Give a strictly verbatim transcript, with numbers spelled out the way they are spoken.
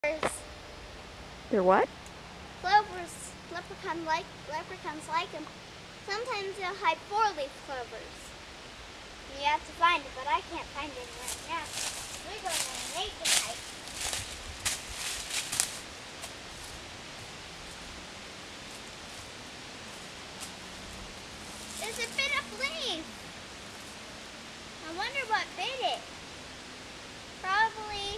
They're what? Clovers. Leprechauns like leprechauns like them. Sometimes they'll hide four-leaf clovers. You have to find it, but I can't find it right now. We're going on a nature hike. There's a bit of leaf. I wonder what bit it. Probably